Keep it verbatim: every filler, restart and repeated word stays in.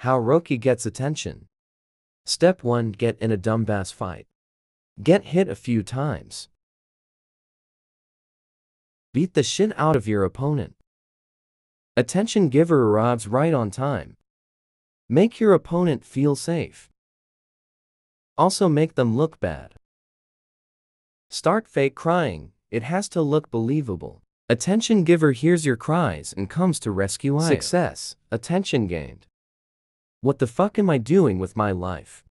How Hiroki gets attention. Step one. Get in a dumbass fight. Get hit a few times. Beat the shit out of your opponent. Attention giver arrives right on time. Make your opponent feel safe. Also make them look bad. Start fake crying. It has to look believable. Attention giver hears your cries and comes to rescue you. Success. Attention gained. What the fuck am I doing with my life?